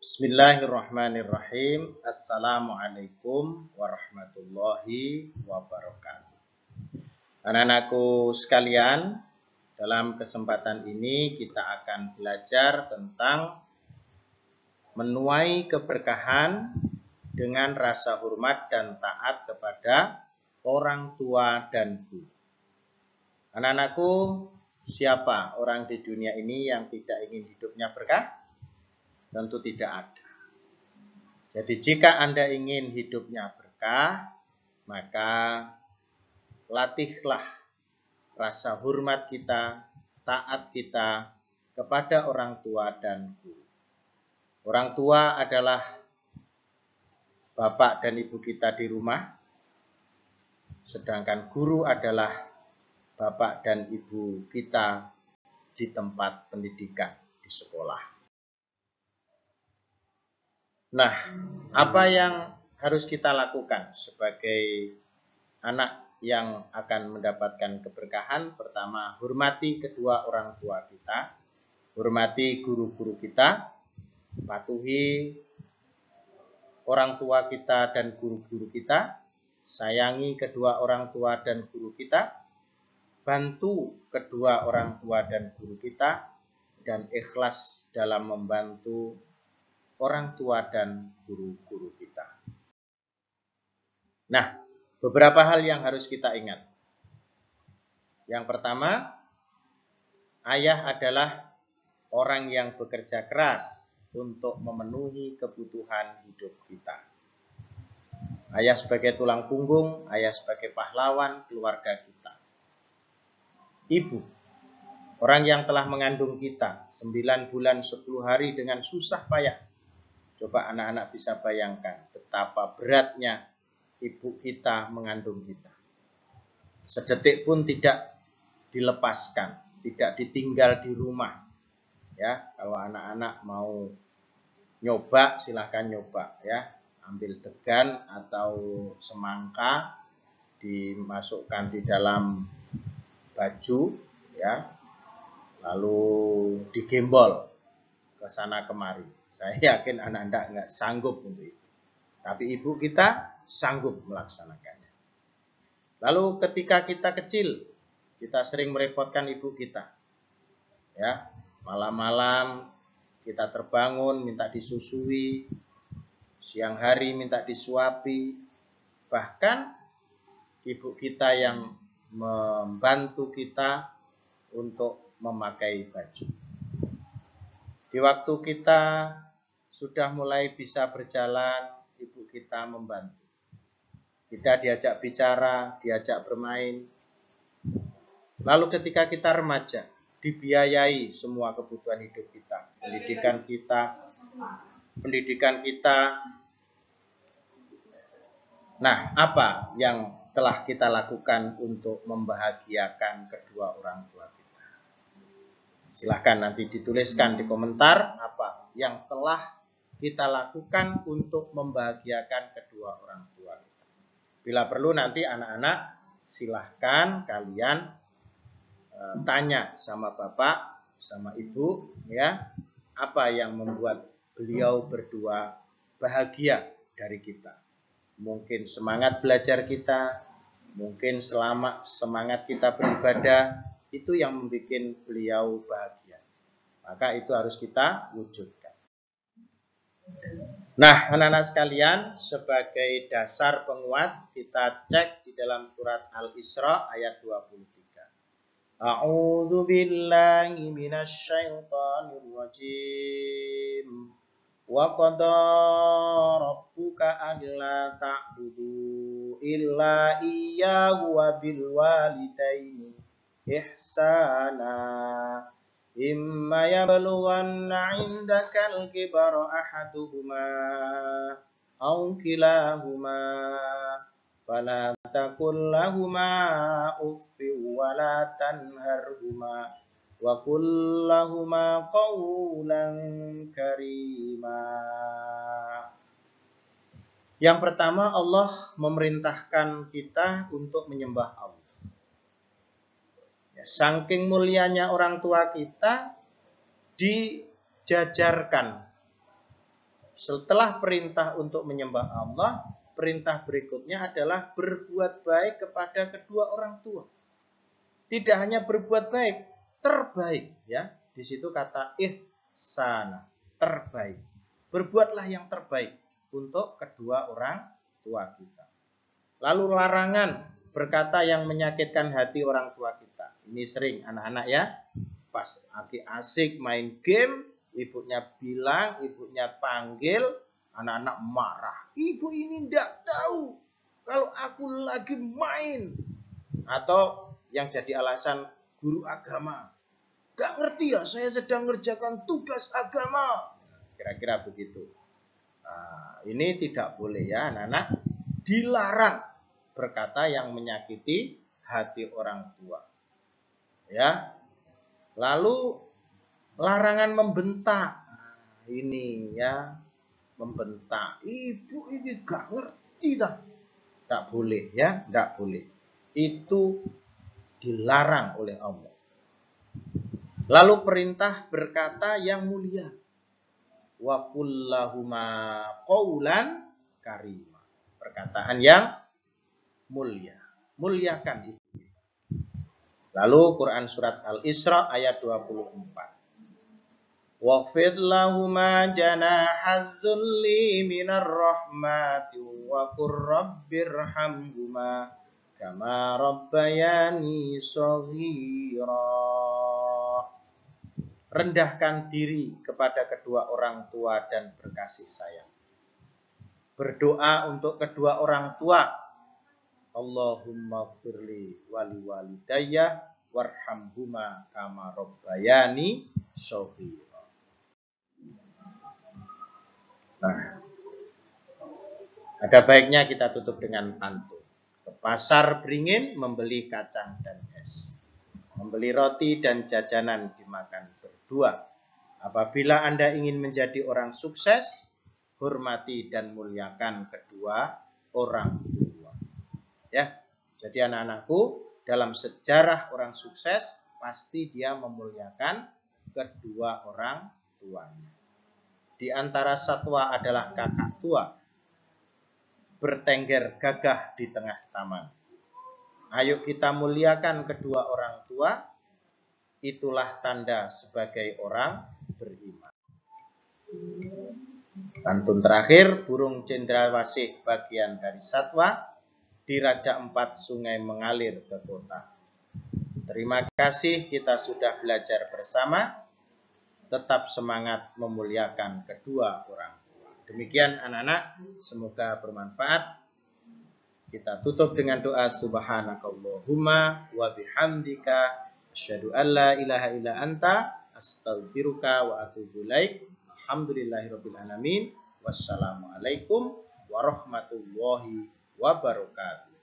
Bismillahirrahmanirrahim. Assalamualaikum warahmatullahi wabarakatuh. Anak-anakku sekalian, dalam kesempatan ini kita akan belajar tentang menuai keberkahan dengan rasa hormat dan taat kepada orang tua dan guru. Anak-anakku, siapa orang di dunia ini yang tidak ingin hidupnya berkah? Tentu tidak ada. Jadi jika Anda ingin hidupnya berkah, maka latihlah rasa hormat kita, taat kita kepada orang tua dan guru. Orang tua adalah bapak dan ibu kita di rumah, sedangkan guru adalah bapak dan ibu kita di tempat pendidikan, di sekolah. Nah, apa yang harus kita lakukan sebagai anak yang akan mendapatkan keberkahan? Pertama, hormati kedua orang tua kita, hormati guru-guru kita, patuhi orang tua kita dan guru-guru kita, sayangi kedua orang tua dan guru kita, bantu kedua orang tua dan guru kita, dan ikhlas dalam membantu orang tua dan guru-guru kita. Nah, beberapa hal yang harus kita ingat. Yang pertama, ayah adalah orang yang bekerja keras untuk memenuhi kebutuhan hidup kita. Ayah sebagai tulang punggung, ayah sebagai pahlawan keluarga kita. Ibu, orang yang telah mengandung kita 9 bulan 10 hari dengan susah payah. Coba anak-anak bisa bayangkan betapa beratnya ibu kita mengandung kita. Sedetik pun tidak dilepaskan, tidak ditinggal di rumah. Ya, kalau anak-anak mau nyoba silahkan nyoba ya. Ambil degan atau semangka, dimasukkan di dalam baju ya. Lalu digembol ke sana kemari. Saya yakin anak-anak nggak sanggup untuk itu. Tapi ibu kita sanggup melaksanakannya. Lalu ketika kita kecil, kita sering merepotkan ibu kita. Ya, malam-malam kita terbangun minta disusui, siang hari minta disuapi. Bahkan ibu kita yang membantu kita untuk memakai baju. Di waktu kita sudah mulai bisa berjalan, ibu kita membantu. Kita diajak bicara, diajak bermain. Lalu ketika kita remaja, dibiayai semua kebutuhan hidup kita. Pendidikan kita. Nah, apa yang telah kita lakukan untuk membahagiakan kedua orang tua kita? Silahkan nanti dituliskan di komentar apa yang telah kita lakukan untuk membahagiakan kedua orang tua kita. Bila perlu nanti anak-anak silahkan kalian tanya sama bapak, sama ibu ya, apa yang membuat beliau berdua bahagia dari kita. Mungkin semangat belajar kita, mungkin semangat kita beribadah, itu yang membuat beliau bahagia. Maka itu harus kita wujudkan. Nah, anak-anak sekalian, sebagai dasar penguat, kita cek di dalam surat Al-Isra ayat 23. A'udzu billahi minasyaitonir rajim. Wa qada rabbuka alla ta'budu illa iyyahu wa bil walidaini ihsana. Imma yablughanna 'indaka al-kibara ahaduhuma aw kilahuma fala taqul lahumā uffin wa la tanharhumā wa qul lahumā qawlan karīmā. Yang pertama, Allah memerintahkan kita untuk menyembah Allah. Saking mulianya orang tua kita dijajarkan Setelah perintah untuk menyembah Allah, perintah berikutnya adalah berbuat baik kepada kedua orang tua. Tidak hanya berbuat baik, terbaik, ya. Di situ kata ihsana, terbaik. Berbuatlah yang terbaik untuk kedua orang tua kita. Lalu larangan berkata yang menyakitkan hati orang tua kita. Ini sering anak-anak ya, pas lagi asik main game, ibunya bilang, ibunya panggil, anak-anak marah. Ibu ini tidak tahu kalau aku lagi main. Atau yang jadi alasan guru agama, gak ngerti ya, saya sedang ngerjakan tugas agama. Kira-kira begitu. Nah, ini tidak boleh ya anak-anak. Dilarang berkata yang menyakiti hati orang tua. Ya. Lalu larangan membentak. Nah, ini ya, membentak. Ibu ini gak ngerti dah. Tak boleh ya, tak boleh. Itu dilarang oleh Allah. Lalu perintah berkata yang mulia. Wa qul lahuma qaulan karima. Perkataan yang mulia. Muliakan itu. Lalu Quran surat Al-Isra ayat 24. Waqfid lahuma janahadzulli minar rahmati wa qur rabbirhamhuma kama rabbayani shaghira. Rendahkan diri kepada kedua orang tua dan berkasih sayang. Berdoa untuk kedua orang tua. Allahumma gfirli wali walidayya warhamhuma kama rabbayani shaghira. Nah, ada baiknya kita tutup dengan pantun. Ke pasar beringin membeli kacang dan es. Membeli roti dan jajanan dimakan berdua. Apabila Anda ingin menjadi orang sukses, hormati dan muliakan kedua orang tua. Ya, jadi anak-anakku, dalam sejarah orang sukses pasti dia memuliakan kedua orang tuanya. Di antara satwa adalah kakak tua, bertengger gagah di tengah taman. Ayo kita muliakan kedua orang tua, itulah tanda sebagai orang beriman. Pantun terakhir, burung cendrawasih bagian dari satwa, di Raja Empat sungai mengalir ke kota. Terima kasih kita sudah belajar bersama. Tetap semangat memuliakan kedua orang tua. Demikian anak-anak, semoga bermanfaat. Kita tutup dengan doa subhanakallahumma wa bihamdika asyhadu an la ilaha illa anta astaghfiruka wa atubu ilaik. Alhamdulillahirabbil alamin. Wassalamualaikum warahmatullahi wabarakatuh.